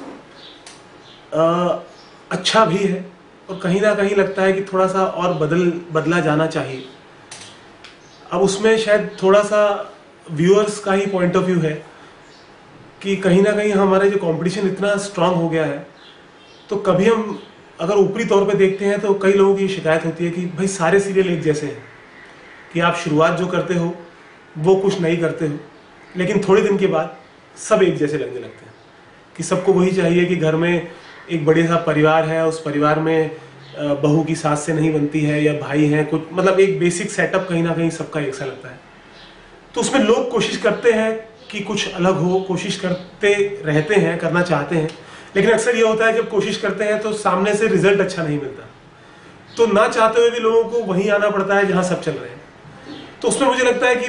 आ, अच्छा भी है और कहीं ना कहीं लगता है कि थोड़ा सा और बदल बदला जाना चाहिए। अब उसमें शायद थोड़ा सा व्यूअर्स का ही पॉइंट ऑफ व्यू है कि कहीं ना कहीं हमारा जो कंपटीशन इतना स्ट्रांग हो गया है, तो कभी हम अगर ऊपरी तौर पे देखते हैं तो कई लोगों की शिकायत होती है कि भाई सारे सीरियल एक जैसे हैं, कि आप शुरुआत जो करते हो वो कुछ नहीं करते हो, लेकिन थोड़े दिन के बाद सब एक जैसे लगने लगते हैं कि सबको वही चाहिए कि घर में एक बड़े सा परिवार है, उस परिवार में बहू की सास से नहीं बनती है या भाई हैं कुछ, मतलब एक बेसिक सेटअप कहीं ना कहीं सबका एक सा लगता है। तो उसमें लोग कोशिश करते हैं कि कुछ अलग हो, कोशिश करते रहते हैं, करना चाहते हैं, लेकिन अक्सर ये होता है जब कोशिश करते हैं तो सामने से रिजल्ट अच्छा नहीं मिलता, तो ना चाहते हुए भी लोगों को वहीं आना पड़ता है जहाँ सब चल रहे हैं। तो उसमें मुझे लगता है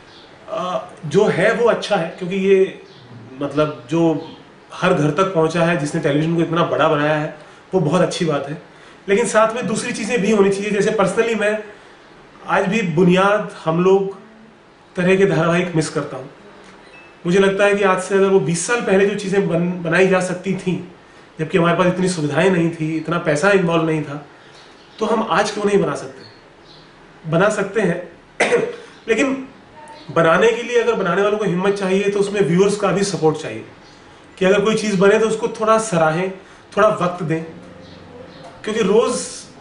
कि जो है वो अच्छा है, क्योंकि ये मतलब जो हर घर तक पहुंचा है, जिसने टेलीविज़न को इतना बड़ा बनाया है, वो बहुत अच्छी बात है। लेकिन साथ में दूसरी चीज़ें भी होनी चाहिए। जैसे पर्सनली मैं आज भी बुनियाद, हम लोग तरह के धारावाहिक मिस करता हूँ। मुझे लगता है कि आज से अगर वो बीस साल पहले जो चीज़ें बन बनाई जा सकती थी, जबकि हमारे पास इतनी सुविधाएं नहीं थी, इतना पैसा इन्वॉल्व नहीं था, तो हम आज क्यों नहीं बना सकते? बना सकते हैं लेकिन बनाने के लिए अगर बनाने वालों को हिम्मत चाहिए तो उसमें व्यूअर्स का भी सपोर्ट चाहिए कि अगर कोई चीज़ बने तो उसको थोड़ा सराहें, थोड़ा वक्त दें। क्योंकि रोज़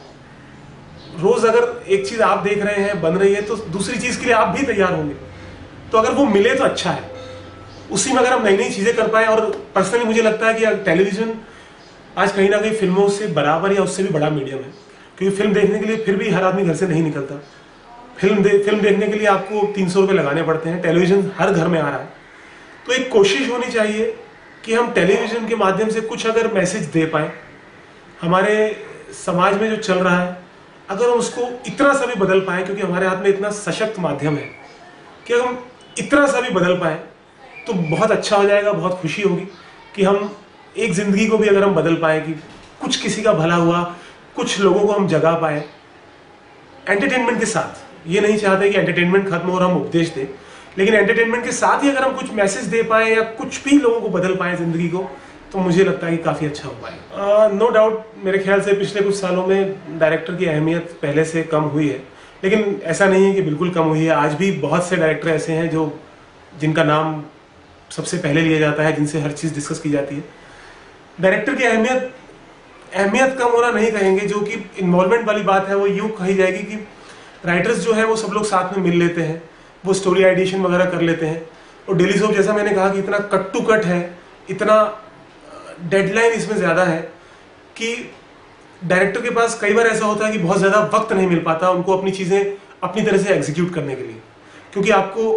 रोज़ अगर एक चीज़ आप देख रहे हैं बन रही है तो दूसरी चीज़ के लिए आप भी तैयार होंगे, तो अगर वो मिले तो अच्छा है। उसी में अगर हम नई नई चीज़ें कर पाए, और पर्सनली मुझे लगता है कि टेलीविज़न आज कहीं ना कहीं फिल्मों से बराबर या उससे भी बड़ा मीडियम है, क्योंकि फिल्म देखने के लिए फिर भी हर आदमी घर से नहीं निकलता। फिल्म दे फिल्म देखने के लिए आपको तीन सौ रुपये लगाने पड़ते हैं, टेलीविज़न हर घर में आ रहा है। तो एक कोशिश होनी चाहिए कि हम टेलीविज़न के माध्यम से कुछ अगर मैसेज दे पाएँ, हमारे समाज में जो चल रहा है अगर हम उसको इतना सा भी बदल पाए, क्योंकि हमारे हाथ में इतना सशक्त माध्यम है कि अगर हम इतना सा भी बदल पाए तो बहुत अच्छा हो जाएगा, बहुत खुशी होगी कि हम एक ज़िंदगी को भी अगर हम बदल पाए, कि कुछ किसी का भला हुआ, कुछ लोगों को हम जगा पाए एंटरटेनमेंट के साथ। ये नहीं चाहते कि एंटरटेनमेंट खत्म हो और हम उपदेश दें, लेकिन एंटरटेनमेंट के साथ ही अगर हम कुछ मैसेज दे पाए या कुछ भी लोगों को बदल पाए ज़िंदगी को, तो मुझे लगता है कि काफ़ी अच्छा हो पाएगा। नो डाउट मेरे ख्याल से पिछले कुछ सालों में डायरेक्टर की अहमियत पहले से कम हुई है, लेकिन ऐसा नहीं है कि बिल्कुल कम हुई है। आज भी बहुत से डायरेक्टर ऐसे हैं जो जिनका नाम सबसे पहले लिया जाता है, जिनसे हर चीज़ डिस्कस की जाती है। डायरेक्टर की अहमियत अहमियत कम होना नहीं कहेंगे, जो कि इन्वॉल्वमेंट वाली बात है वो यूँ कही जाएगी कि राइटर्स जो है वो सब लोग साथ में मिल लेते हैं, वो स्टोरी आइडिएशन वगैरह कर लेते हैं। और डेली सोप जैसा मैंने कहा कि इतना कट टू कट है, इतना डेडलाइन इसमें ज़्यादा है कि डायरेक्टर के पास कई बार ऐसा होता है कि बहुत ज़्यादा वक्त नहीं मिल पाता उनको अपनी चीज़ें अपनी तरह से एग्जीक्यूट करने के लिए, क्योंकि आपको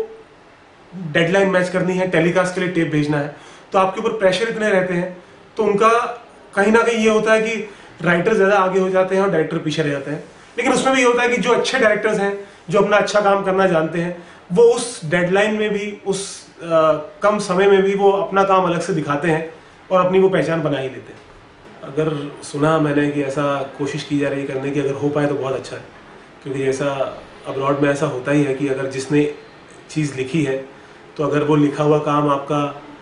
डेडलाइन मैच करनी है, टेलीकास्ट के लिए टेप भेजना है, तो आपके ऊपर प्रेशर इतने रहते हैं, तो उनका कहीं ना कहीं ये होता है कि राइटर ज़्यादा आगे हो जाते हैं और डायरेक्टर पीछे रह जाते हैं। लेकिन उसमें भी ये होता है कि जो अच्छे डायरेक्टर्स हैं, जो अपना अच्छा काम करना जानते हैं, वो उस डेडलाइन में भी, उस आ, कम समय में भी वो अपना काम अलग से दिखाते हैं और अपनी वो पहचान बना ही लेते हैं। अगर सुना मैंने कि ऐसा कोशिश की जा रही है करने की, अगर हो पाए तो बहुत अच्छा है, क्योंकि ऐसा अब्रॉड में ऐसा होता ही है कि अगर जिसने चीज़ लिखी है तो अगर वो लिखा हुआ काम आपका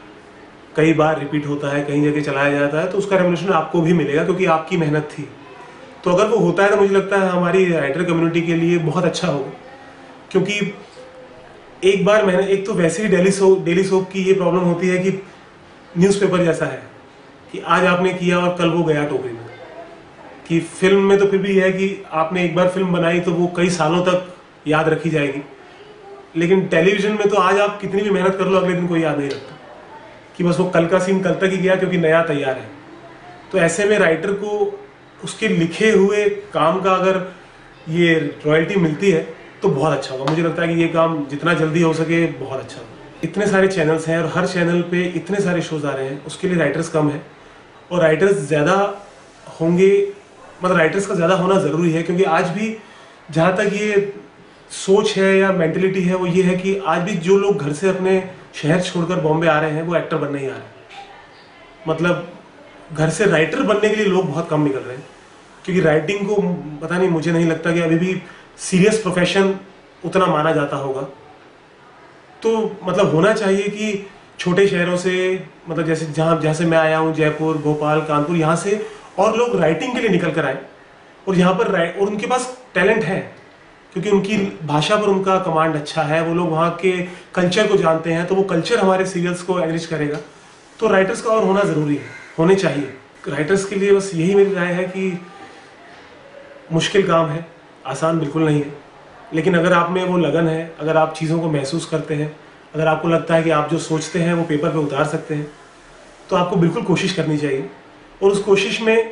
कई बार रिपीट होता है, कहीं जगह चलाया जाता है, तो उसका रेवोल्यूशन आपको भी मिलेगा, क्योंकि आपकी मेहनत थी। तो अगर वो होता है तो मुझे लगता है हमारी राइटर कम्युनिटी के लिए बहुत अच्छा होगा, क्योंकि एक बार मैंने एक तो वैसे ही डेली सोप डेली सोप की ये प्रॉब्लम होती है कि न्यूज़पेपर जैसा है कि आज आपने किया और कल वो गया टोकरी में। कि फिल्म में तो फिर भी है कि आपने एक बार फिल्म बनाई तो वो कई सालों तक याद रखी जाएगी, लेकिन टेलीविज़न में तो आज आप कितनी भी मेहनत कर लो अगले दिन कोई याद नहीं रखता, कि बस वो कल का सीन कल तक ही गया क्योंकि नया तैयार है। तो ऐसे में राइटर को उसके लिखे हुए काम का अगर ये रॉयल्टी मिलती है तो बहुत अच्छा होगा। मुझे लगता है कि ये काम जितना जल्दी हो सके बहुत अच्छा होगा। इतने सारे चैनल्स हैं और हर चैनल पे इतने सारे शोज आ रहे हैं, उसके लिए राइटर्स कम है और राइटर्स ज़्यादा होंगे, मतलब राइटर्स का ज़्यादा होना ज़रूरी है, क्योंकि आज भी जहाँ तक ये सोच है या मेंटलिटी है वो ये है कि आज भी जो लोग घर से अपने शहर छोड़कर बॉम्बे आ रहे हैं वो एक्टर बनने ही आ रहे हैं। मतलब घर से राइटर बनने के लिए लोग बहुत कम निकल रहे हैं, क्योंकि राइटिंग को पता नहीं, मुझे नहीं लगता कि अभी भी सीरियस प्रोफेशन उतना माना जाता होगा। तो मतलब होना चाहिए कि छोटे शहरों से, मतलब जैसे जहाँ जहाँ से मैं आया हूँ, जयपुर, भोपाल, कानपुर, यहाँ से और लोग राइटिंग के लिए निकल कर आए और यहाँ पर राइट और उनके पास टैलेंट है, क्योंकि उनकी भाषा पर उनका कमांड अच्छा है, वो लोग वहाँ के कल्चर को जानते हैं, तो वो कल्चर हमारे सीरियल्स को एनरिच करेगा। तो राइटर्स का और होना ज़रूरी है, होने चाहिए। राइटर्स के लिए बस यही मेरी राय है कि मुश्किल काम है, आसान बिल्कुल नहीं है, लेकिन अगर आप में वो लगन है, अगर आप चीज़ों को महसूस करते हैं, अगर आपको लगता है कि आप जो सोचते हैं वो पेपर पे उतार सकते हैं, तो आपको बिल्कुल कोशिश करनी चाहिए। और उस कोशिश में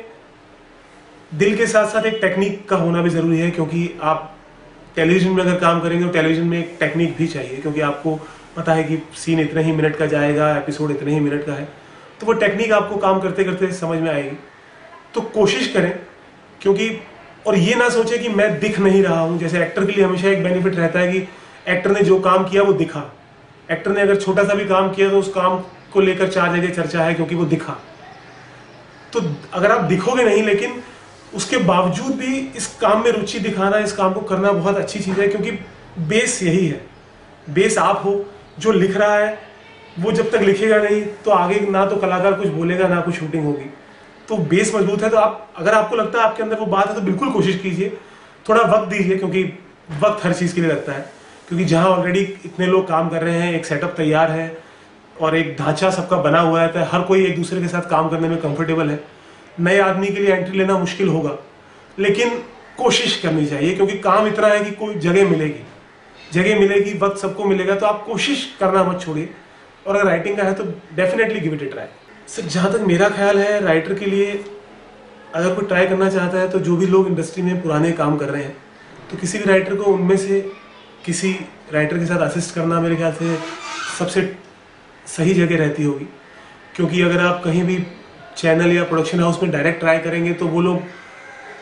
दिल के साथ साथ एक टेक्निक का होना भी ज़रूरी है, क्योंकि आप टेलीविज़न में अगर काम करेंगे तो टेलीविज़न में एक टेक्निक भी चाहिए, क्योंकि आपको पता है कि सीन इतने ही मिनट का जाएगा, एपिसोड इतने ही मिनट का है, तो वो टेक्निक आपको काम करते करते समझ में आएगी। तो कोशिश करें, क्योंकि और ये ना सोचें कि मैं दिख नहीं रहा हूँ। जैसे एक्टर के लिए हमेशा एक बेनिफिट रहता है कि एक्टर ने जो काम किया वो दिखा। एक्टर ने अगर छोटा सा भी काम किया तो उस काम को लेकर चार जगह चर्चा है, क्योंकि वो दिखा। तो अगर आप दिखोगे नहीं, लेकिन उसके बावजूद भी इस काम में रुचि दिखाना, इस काम को करना बहुत अच्छी चीज़ है, क्योंकि बेस यही है। बेस आप हो, जो लिख रहा है वो जब तक लिखेगा नहीं तो आगे ना तो कलाकार कुछ बोलेगा, ना कुछ शूटिंग होगी। तो बेस मजबूत है, तो आप अगर आपको लगता है आपके अंदर वो बात है तो बिल्कुल कोशिश कीजिए, थोड़ा वक्त दीजिए, क्योंकि वक्त हर चीज़ के लिए लगता है। क्योंकि जहाँ ऑलरेडी इतने लोग काम कर रहे हैं, एक सेटअप तैयार है और एक ढांचा सबका बना हुआ है, तो हर कोई एक दूसरे के साथ काम करने में कंफर्टेबल है। नए आदमी के लिए एंट्री लेना मुश्किल होगा, लेकिन कोशिश करनी चाहिए, क्योंकि काम इतना है कि कोई जगह मिलेगी, जगह मिलेगी, वक्त सबको मिलेगा। तो आप कोशिश करना मत छोड़िए, और अगर राइटिंग का है तो definitely give it a try. Sir जहाँ तक मेरा ख्याल है, राइटर के लिए अगर कोई ट्राई करना चाहता है तो जो भी लोग इंडस्ट्री में पुराने काम कर रहे हैं, तो किसी भी राइटर को उनमें से किसी राइटर के साथ असिस्ट करना मेरे ख्याल से सबसे सही जगह रहती होगी। क्योंकि अगर आप कहीं भी चैनल या प्रोडक्शन हाउस में डायरेक्ट ट्राई करेंगे तो वो लोग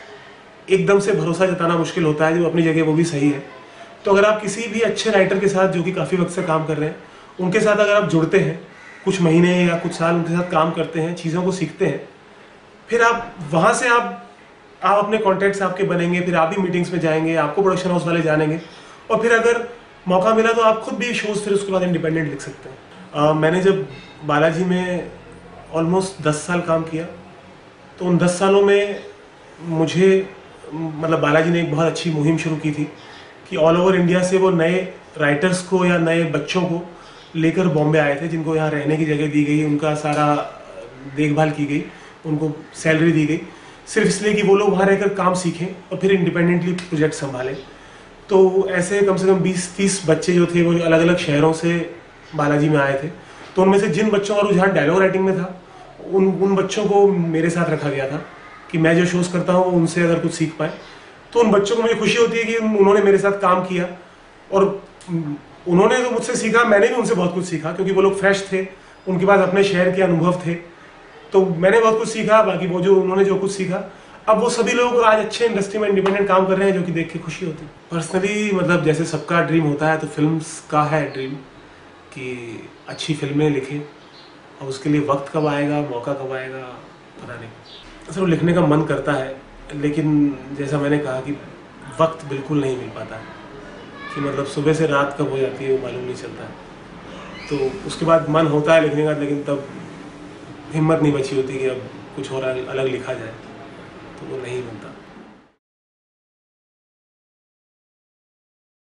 एकदम से भरोसा जताना मुश्किल होता है, जो अपनी जगह वो भी सही है। तो अगर आप किसी भी अच्छे राइटर के साथ जो कि काफ़ी वक्त से काम कर रहे हैं, उनके साथ अगर आप जुड़ते हैं, कुछ महीने या कुछ साल उनके साथ काम करते हैं, चीज़ों को सीखते हैं, फिर आप वहाँ से आप आप अपने कॉन्टैक्ट्स आपके बनेंगे, फिर आप भी मीटिंग्स में जाएंगे, आपको प्रोडक्शन हाउस वाले जानेंगे, और फिर अगर मौका मिला तो आप खुद भी शोज फिर उसके बाद इंडिपेंडेंट लिख सकते हैं। uh, मैंने जब बालाजी में ऑलमोस्ट दस साल काम किया, तो उन दस सालों में मुझे मतलब बालाजी ने एक बहुत अच्छी मुहिम शुरू की थी कि ऑल ओवर इंडिया से वो नए राइटर्स को या नए बच्चों को लेकर बॉम्बे आए थे, जिनको यहाँ रहने की जगह दी गई, उनका सारा देखभाल की गई, उनको सैलरी दी गई, सिर्फ इसलिए कि वो लोग वहाँ रहकर काम सीखें और फिर इंडिपेंडेंटली प्रोजेक्ट संभालें। तो ऐसे कम से कम बीस तीस बच्चे जो थे वो अलग अलग शहरों से बालाजी में आए थे। तो उनमें से जिन बच्चों का रुझान डायलॉग राइटिंग में था, उन उन बच्चों को मेरे साथ रखा गया था कि मैं जो शोज़ करता हूँ उनसे अगर कुछ सीख पाए। तो उन बच्चों को मुझे खुशी होती है कि उन्होंने मेरे साथ काम किया और उन्होंने तो मुझसे सीखा, मैंने भी उनसे बहुत कुछ सीखा, क्योंकि वो लोग फ्रेश थे, उनके पास अपने शहर के अनुभव थे, तो मैंने बहुत कुछ सीखा। बाकी वो जो उन्होंने जो कुछ सीखा, अब वो सभी लोग आज अच्छे इंडस्ट्री में इंडिपेंडेंट काम कर रहे हैं, जो कि देख के खुशी होती है। पर्सनली मतलब जैसे सबका ड्रीम होता है, तो फिल्म्स का है ड्रीम कि अच्छी फिल्में लिखें, और उसके लिए वक्त कब आएगा, मौका कब आएगा, पता नहीं। सिर्फ लिखने का मन करता है, लेकिन जैसा मैंने कहा कि वक्त बिल्कुल नहीं मिल पाता है, कि मतलब सुबह से रात कब हो जाती है वो मालूम नहीं चलता है। तो उसके बाद मन होता है लिखने का, लेकिन तब हिम्मत नहीं बची होती कि अब कुछ और अलग लिखा जाए, तो वो नहीं बनता।